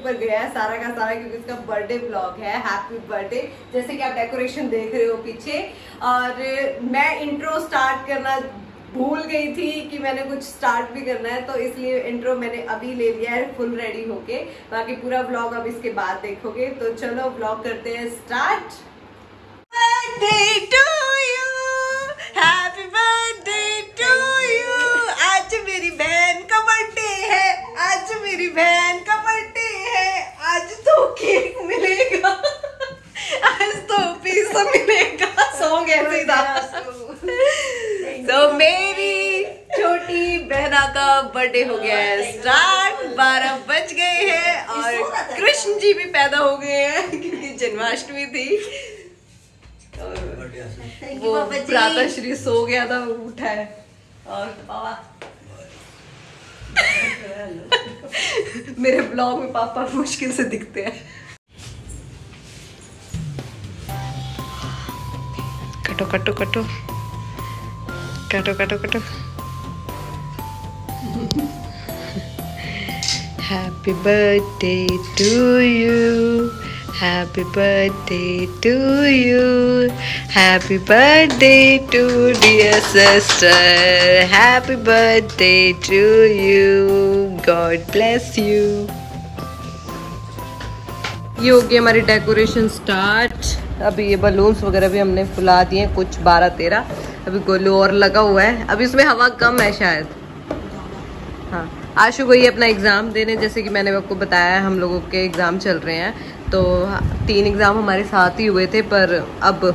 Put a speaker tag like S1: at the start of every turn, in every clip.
S1: ऊपर गया है सारा का सारा, क्योंकि उसका बर्थडे ब्लॉग है, हैप्पी बर्थडे। जैसे कि आप डेकोरेशन देख रहे हो पीछे, और मैं इंट्रो स्टार्ट करना भूल गई थी कि मैंने कुछ स्टार्ट भी करना है, तो इसलिए इंट्रो मैंने अभी ले लिया है फुल रेडी होके। बाकी पूरा व्लॉग अब इसके बाद देखोगे। तो चलो व्लॉग करते हैं start. Birthday to you, happy birthday to you. आज मेरी बहन का बर्थडे है, आज मेरी बहन का बर्थडे है। आज तो केक मिलेगा, आज तो पिज़्ज़ा मिलेगा। सॉन्ग ऐसे ही था। तो मेरी छोटी बहना का बर्थडे हो गया है स्टार्ट। 12 बज गए हैं और कृष्ण जी भी पैदा हो गए हैं, क्योंकि जन्माष्टमी थी। और वो प्रातः श्री सो गया था, वो उठा है। और पापा मेरे ब्लॉग में पापा मुश्किल से दिखते हैं। कटो कटो कटो कटो कटो कटो। Happy birthday to you, happy birthday to you, happy birthday to dear sister, happy birthday to you, God bless you. ये हो गई हमारी डेकोरेशन स्टार्ट। अभी ये बलून्स वगैरह भी हमने फुला दिए, कुछ 12-13। अभी गोलू और लगा हुआ है, अभी उसमें हवा कम है शायद। हाँ, आशु को ये अपना एग्ज़ाम देने, जैसे कि मैंने आपको बताया हम लोगों के एग्ज़ाम चल रहे हैं, तो 3 एग्ज़ाम हमारे साथ ही हुए थे, पर अब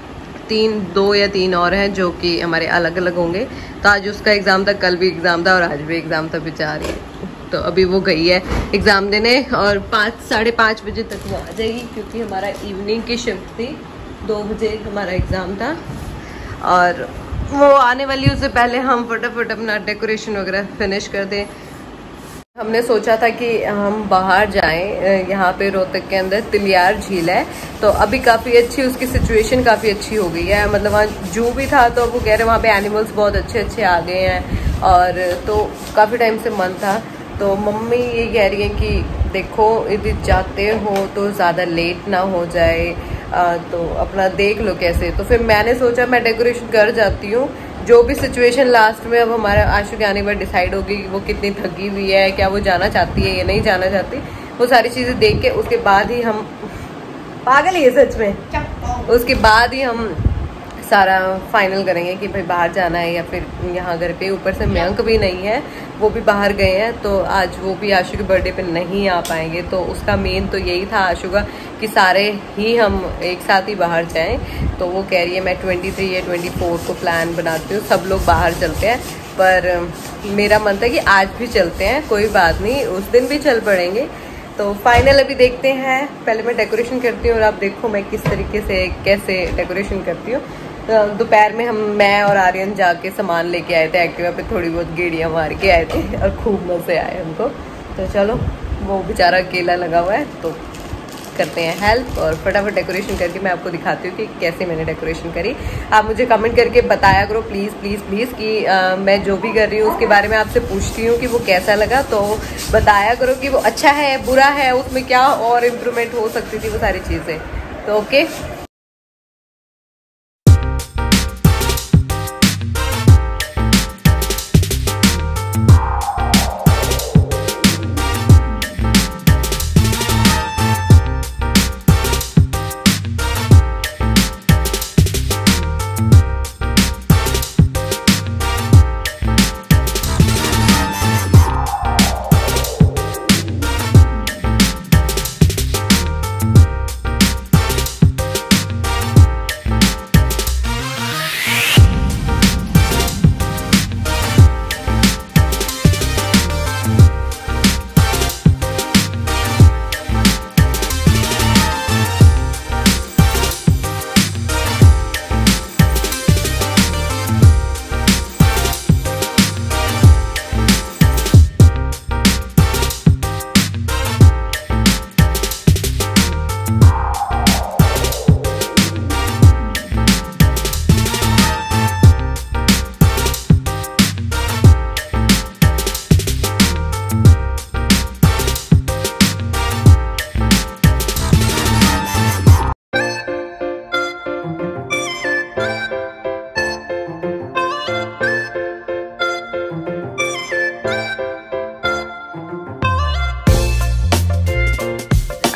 S1: 2 या 3 और हैं जो कि हमारे अलग अलग होंगे। तो आज उसका एग्ज़ाम था, कल भी एग्ज़ाम था और आज भी एग्ज़ाम था बेचारी। तो अभी वो गई है एग्ज़ाम देने और 5-5:30 बजे तक वो आ जाएगी, क्योंकि हमारा इवनिंग की शिफ्ट थी। 2 बजे हमारा एग्ज़ाम था और वो आने वाली, उससे पहले हम फटाफट अपना डेकोरेशन वगैरह फिनिश कर दें। हमने सोचा था कि हम बाहर जाएं, यहाँ पे रोहतक के अंदर तिलियार झील है, तो अभी काफ़ी अच्छी उसकी सिचुएशन काफ़ी अच्छी हो गई है। मतलब वहाँ जू भी था, तो वो कह रहे वहाँ पे एनिमल्स बहुत अच्छे अच्छे आ गए हैं, और तो काफ़ी टाइम से मन था। तो मम्मी ये कह रही है कि देखो यदि जाते हो तो ज़्यादा लेट ना हो जाए, तो अपना देख लो कैसे। तो फिर मैंने सोचा मैं डेकोरेशन कर जाती हूँ, जो भी सिचुएशन लास्ट में अब हमारा आशु के आने के बाद डिसाइड होगी कि वो कितनी थकी हुई है, क्या वो जाना चाहती है या नहीं जाना चाहती, वो सारी चीज़ें देख के उसके बाद ही हम, पागल ही है सच में, उसके बाद ही हम सारा फाइनल करेंगे कि भाई बाहर जाना है या फिर यहाँ घर पे। ऊपर से मयंक भी नहीं है, वो भी बाहर गए हैं, तो आज वो भी आशु के बर्थडे पे नहीं आ पाएंगे। तो उसका मेन तो यही था आशु का कि सारे ही हम एक साथ ही बाहर जाएं। तो वो कह रही है मैं 23 या 24 को प्लान बनाती हूँ, सब लोग बाहर चलते हैं। पर मेरा मन था कि आज भी चलते हैं, कोई बात नहीं, उस दिन भी चल पड़ेंगे। तो फाइनल अभी देखते हैं। पहले मैं डेकोरेशन करती हूँ और आप देखो मैं किस तरीके से कैसे डेकोरेशन करती हूँ। तो दोपहर में मैं और आर्यन जाके सामान लेके आए थे, एक्टिवा पे थोड़ी बहुत गेड़ियाँ मार के आए थे और खूब मज़े आए हमको। तो चलो, वो बेचारा अकेला लगा हुआ है, तो करते हैं हेल्प और फटाफट डेकोरेशन करके मैं आपको दिखाती हूँ कि कैसे मैंने डेकोरेशन करी। आप मुझे कमेंट करके बताया करो प्लीज़ प्लीज़ प्लीज़ कि मैं जो भी कर रही हूँ उसके बारे में आपसे पूछती हूँ कि वो कैसा लगा। तो बताया करो कि वो अच्छा है, बुरा है, उसमें क्या और इम्प्रूवमेंट हो सकती थी, वो सारी चीज़ें। तो ओके।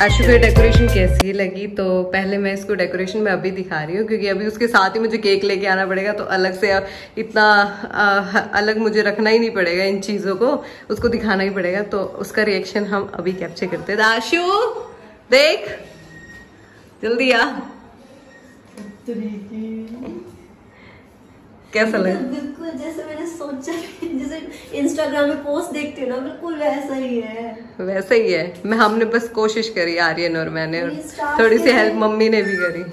S1: आशु को डेकोरेशन कैसी लगी, तो पहले मैं इसको डेकोरेशन में अभी दिखा रही हूँ क्योंकि अभी उसके साथ ही मुझे केक लेके आना पड़ेगा, तो अलग से इतना अलग मुझे रखना ही नहीं पड़ेगा, इन चीज़ों को उसको दिखाना ही पड़ेगा। तो उसका रिएक्शन हम अभी कैप्चर करते हैं। आशु देख जल्दी आ, कैसा लगा?
S2: बिल्कुल जैसे मैंने सोचा, जैसे इंस्टाग्राम में पोस्ट देखती हूँ ना, बिल्कुल वैसा ही है।
S1: वैसा ही है। हमने बस कोशिश करी, आर्यन और मैंने, और थोड़ी सी हेल्प मम्मी ने भी करी।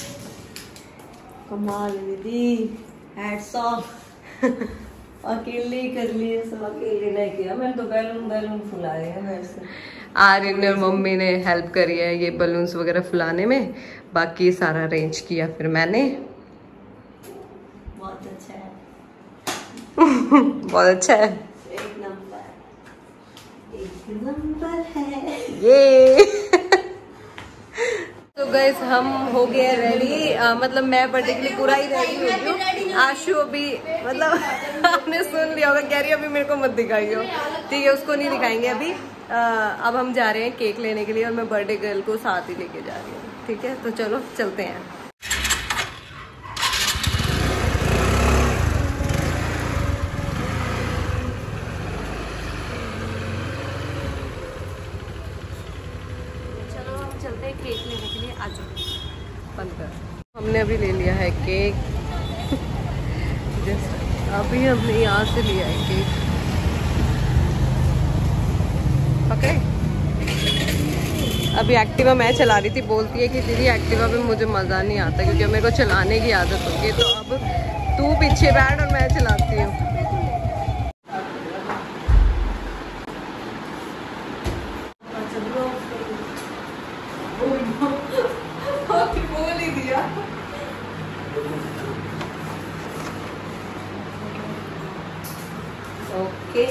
S2: कमाल दीदी, हैट्स ऑफ। अकेले ही कर लिए सब, अकेले नहीं किया मैंने तो। बैलून फुलाए हैं वैसे।
S1: आर्यन और मम्मी ने हेल्प करी है ये बलून्स वगैरह फुलाने में, बाकी सारा अरेंज किया फिर मैंने।
S2: बहुत अच्छा है।
S1: बहुत अच्छा है,
S2: एक नंबर है
S1: ये। तो गाइस हम हो गए रेडी, मतलब मैं बर्थडे के लिए पूरा ही रेडी हो गई। आशु अभी मतलब आपने सुन लिया होगा, कह रही अभी मेरे को मत दिखाइयो, ठीक है, उसको नहीं दिखाएंगे अभी। अब हम जा रहे हैं केक लेने के लिए और मैं बर्थडे गर्ल को साथ ही लेके जा रही हूँ, ठीक है। तो चलो चलते हैं। चलते हैं केक लेने के लिए, आज बंद कर। हमने अभी ले लिया है केक, जस्ट अभी हमने यहाँ से लिया है केक, ओके। अभी एक्टिवा मैं चला रही थी, बोलती है कि दीदी एक्टिवा पे मुझे मज़ा नहीं आता क्योंकि मेरे को चलाने की आदत होती है, तो अब तू पीछे बैठ और मैं चलाती हूँ। बोल ही दिया। ओके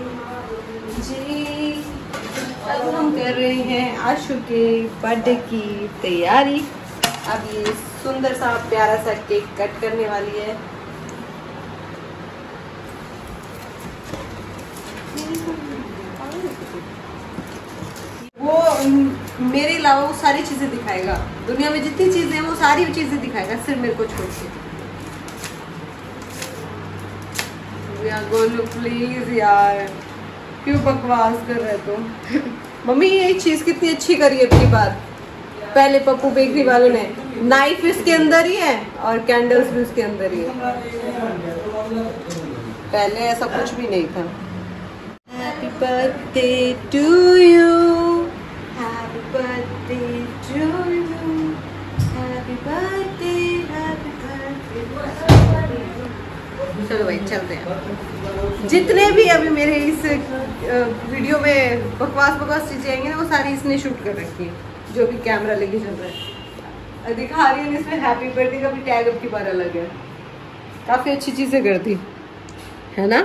S1: जी, अब हम कर रहे हैं आशु के बर्थडे की तैयारी। अब ये सुंदर सा प्यारा सा केक कट करने वाली है। वो मेरे अलावा वो सारी चीजें दिखाएगा, दुनिया में जितनी चीजें हैं वो सारी चीजें दिखाएगा, सिर्फ मेरे को छोड़ के। गोलू प्लीज यार, क्यों बकवास कर रहे तो। मम्मी ये चीज कितनी अच्छी करी है अपनी बात। पहले पप्पू बेकरी वालों ने नाइफ इसके अंदर ही है और कैंडल्स भी उसके अंदर ही है, पहले ऐसा कुछ भी नहीं था। Happy birthday to you, happy birthday to you, happy birthday, happy birthday. चलो भाई चलते हैं। जितने भी अभी मेरे इस वीडियो में बकवास चीजें आएंगी ना, वो सारी इसने शूट कर रखी है, जो भी कैमरा लेके चल रहा है। दिखा रही हूँ इसमें हैप्पी बर्थडे का भी टैग अब की बार अलग है। काफी अच्छी चीजें करती है ना।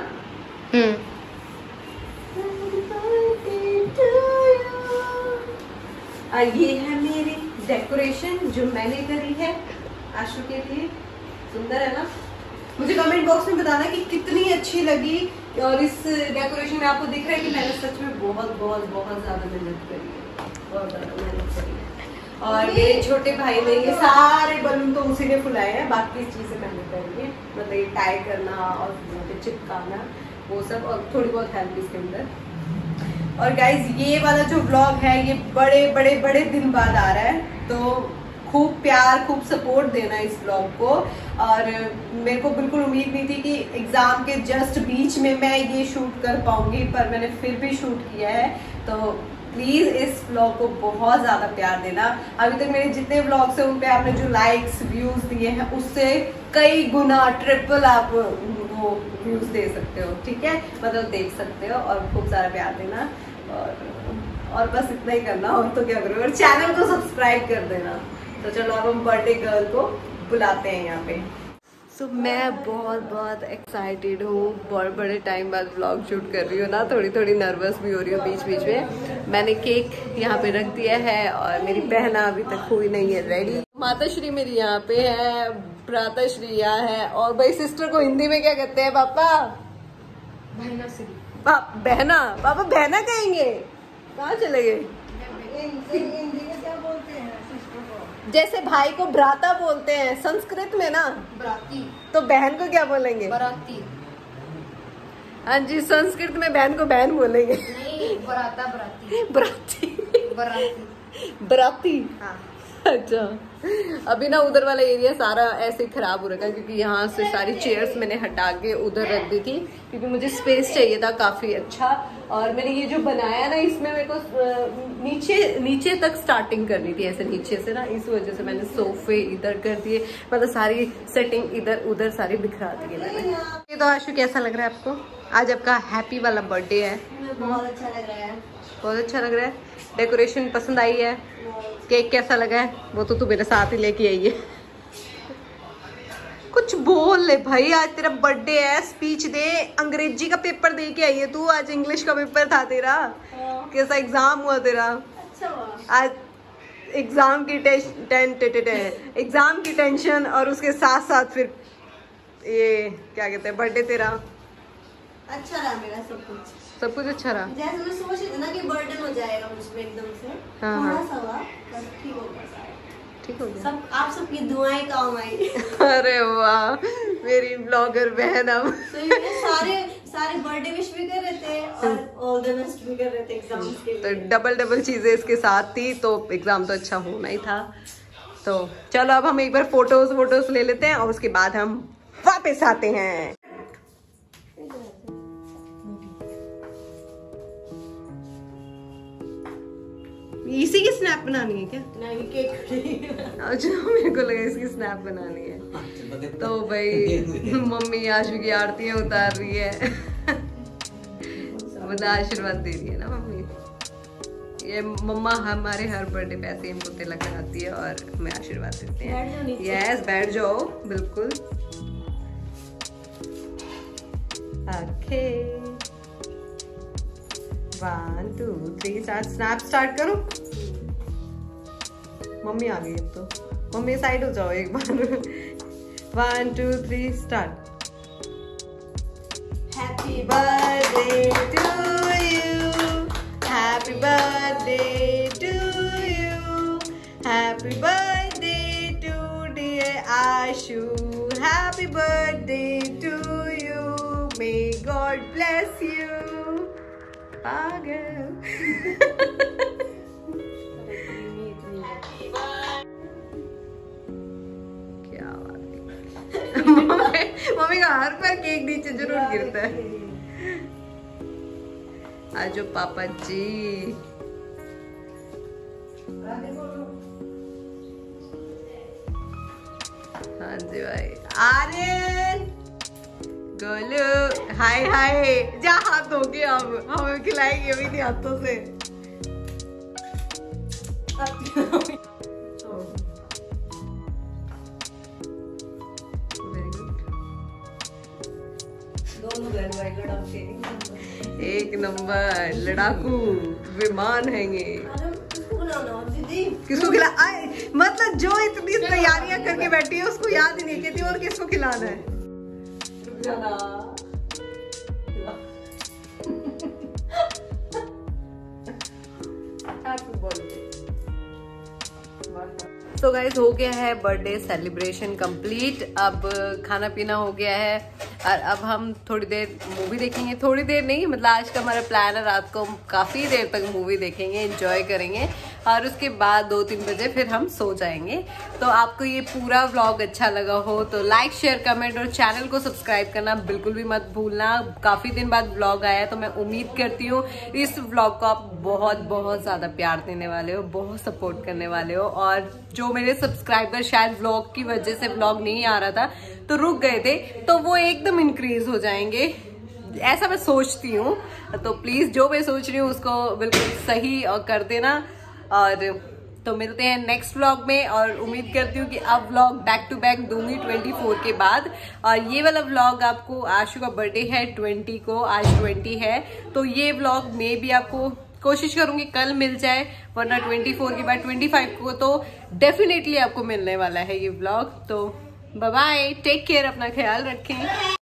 S1: ये है मेरी डेकोरेशन जो मैंने करी है आशु के लिए। सुंदर है ना? मुझे कमेंट बॉक्स में बताना कि कितनी अच्छी लगी। और इस डेकोरेशन में आपको दिख रहा है कि मैंने सच में बहुत ज़्यादा मेहनत करी है, बहुत ज़्यादा मेहनत करी है। और मेरे छोटे भाई ने ये सारे बलून तो उसी ने फुलाए हैं, बाकी चीज़ें मैंने करी है, मतलब ये टाई करना और चिपकाना वो सब, और थोड़ी बहुत हेल्प इसके अंदर। और गाइज ये वाला जो ब्लॉग है ये बड़े दिन बाद आ रहा है, तो खूब प्यार खूब सपोर्ट देना इस ब्लॉग को। और मेरे को बिल्कुल उम्मीद नहीं थी कि एग्जाम के जस्ट बीच में मैं ये शूट कर पाऊंगी, पर मैंने फिर भी शूट किया है। तो प्लीज इस ब्लॉग को बहुत ज्यादा प्यार देना। अभी तक मेरे जितने ब्लॉग्स हैं उन पे आपने जो लाइक्स व्यूज दिए हैं उससे कई गुना ट्रिपल आप वो व्यूज दे सकते हो, ठीक है, मतलब देख सकते हो। और खूब सारा प्यार देना और बस इतना ही करना, और तो क्या करोगे। और चैनल को सब्सक्राइब कर देना। तो चलो अब हम बर्थडे गर्ल को बुलाते हैं यहाँ पे। सो मैं बहुत एक्साइटेड हूँ, बहुत बड़े टाइम बाद व्लॉग शूट कर रही हूँ ना, थोड़ी नर्वस भी हो रही हूँ बीच में। मैंने केक यहाँ पे रख दिया है और मेरी बहना अभी तक हुई नहीं है रेडी। माता श्री मेरी यहाँ पे है, भ्राता श्री यहाँ है, और भाई सिस्टर को हिंदी में क्या कहते हैं पापा? बहना श्री। बहना, पापा बहना कहेंगे? कहाँ चले गए? जैसे भाई को भ्राता बोलते हैं संस्कृत में ना,
S2: बराती।
S1: तो बहन को क्या बोलेंगे?
S2: बराती।
S1: हाँ जी, संस्कृत में बहन को बहन बोलेंगे।
S2: नहीं, बराता बराती।
S1: बराती।
S2: बराती।
S1: बराती।
S2: हाँ।
S1: अच्छा, अभी ना उधर वाला एरिया सारा ऐसे ही खराब हो रखा है क्योंकि यहाँ से सारी चेयर्स मैंने हटा के उधर रख दी थी क्योंकि मुझे स्पेस चाहिए था काफी अच्छा। और मैंने ये जो बनाया ना, इसमें मेरे को नीचे तक स्टार्टिंग करनी थी, ऐसे नीचे से ना, इस वजह से मैंने सोफे इधर कर दिए, मतलब सारी सेटिंग इधर उधर सारी बिखरा दी है मैंने। ये तो आशु कैसा लग रहा है आपको? आज आपका हैप्पी वाला बर्थडे है।
S2: बहुत अच्छा लग रहा है।
S1: बहुत अच्छा लग रहा है। डेकोरेशन पसंद आई है? केक कैसा लगा है? वो तो तू मेरे साथ ही लेके आई है। कुछ बोल ले भाई, आज तेरा बर्थडे है, स्पीच दे। अंग्रेजी का पेपर दे के आई है तू, आज इंग्लिश का पेपर था तेरा। कैसा एग्जाम हुआ तेरा?
S2: अच्छा हुआ।
S1: आज एग्जाम की एग्जाम की टेंशन और उसके साथ साथ फिर ये क्या कहते हैं, बर्थडे तेरा।
S2: अच्छा रहा मेरा सब कुछ।
S1: सब कुछ अच्छा रहा।
S2: जैसे मैं सोच रही थी ना कि बर्डन हो जाएगा मुझमें एकदम से,
S1: हाँ,
S2: थोड़ा
S1: हाँ।
S2: सा हुआ, पर ठीक हो गया सारा।
S1: ठीक हो गया।
S2: सब आप सबकी दुआएं काम आई।
S1: अरे वाह, मेरी ब्लॉगर बहन। अब
S2: तो ये सारे बर्थडे विश भी कर रहे थे और ऑल द बेस्ट भी कर रहे थे एग्जाम्स के
S1: तो
S2: लिए।
S1: डबल चीजें इसके साथ थी, तो एग्जाम तो अच्छा होना ही था। तो चलो अब हम एक बार फोटोज ले लेते हैं और उसके बाद हम वापस आते हैं। इसी की स्नैप बनानी है क्या?
S2: नहीं, केक।
S1: अच्छा, मेरे को लगा इसकी स्नैप बनानी है। तो भाई मम्मी आशु की आरती उतार रही है। मतलब आशीर्वाद दे रही है ना मम्मी। ये मम्मा हमारे हर बर्थडे पे ऐसे हमको तिलक लगाती है और हमें आशीर्वाद देते हैं। यस, बैठ जाओ बिल्कुल। ओके, 1 2 3 स्टार्ट करो। मम्मी आ गई अब तो। मम्मी साइड हो जाओ एक बार। 1 2 3 start.
S2: Happy
S1: birthday to you, happy birthday to you, happy birthday to dear Ashu, happy birthday to you, may God bless you. पागल। क्या बात है। मम्मी का हर बार केक नीचे जरूर गिरता है। आजो पापा जी। हाँ जी भाई। आर्यन गोलू, हाय हाय। जा हाथ धो के, अब हमें खिलाएंगे अभी नहीं हाथों से।
S2: दोनों बहन भाई लड़ाके।
S1: एक नंबर लड़ाकू विमान हैंगे। किसको खिला? मतलब जो इतनी तैयारियां करके बैठी है उसको याद ही नहीं कहती और किसको खिलाना है। तो गाइस हो गया है बर्थडे सेलिब्रेशन कंप्लीट। अब खाना पीना हो गया है और अब हम थोड़ी देर मूवी देखेंगे। थोड़ी देर नहीं, मतलब आज का हमारा प्लान है रात को हम काफ़ी देर तक मूवी देखेंगे, एंजॉय करेंगे और उसके बाद 2-3 बजे फिर हम सो जाएंगे। तो आपको ये पूरा व्लॉग अच्छा लगा हो तो लाइक शेयर कमेंट और चैनल को सब्सक्राइब करना बिल्कुल भी मत भूलना। काफ़ी दिन बाद व्लॉग आया तो मैं उम्मीद करती हूँ इस व्लॉग को आप बहुत बहुत ज़्यादा प्यार देने वाले हो, बहुत सपोर्ट करने वाले हो। और जो मेरे सब्सक्राइबर शायद व्लॉग की वजह से व्लॉग नहीं आ रहा था तो रुक गए थे, तो वो एकदम इंक्रीज हो जाएंगे, ऐसा मैं सोचती हूँ। तो प्लीज जो मैं सोच रही हूँ उसको बिल्कुल सही और कर देना। और तो मिलते हैं नेक्स्ट व्लॉग में और उम्मीद करती हूँ कि अब व्लॉग बैक टू बैक दूंगी 24 के बाद। और ये वाला व्लॉग आपको, आशु का बर्थडे है 20 को, आज 20 है, तो ये व्लॉग में भी आपको कोशिश करूंगी कल मिल जाए, वरना 24 के बाद 25 को तो डेफिनेटली आपको मिलने वाला है ये व्लॉग। तो बाय बाय, टेक केयर, अपना ख्याल रखें।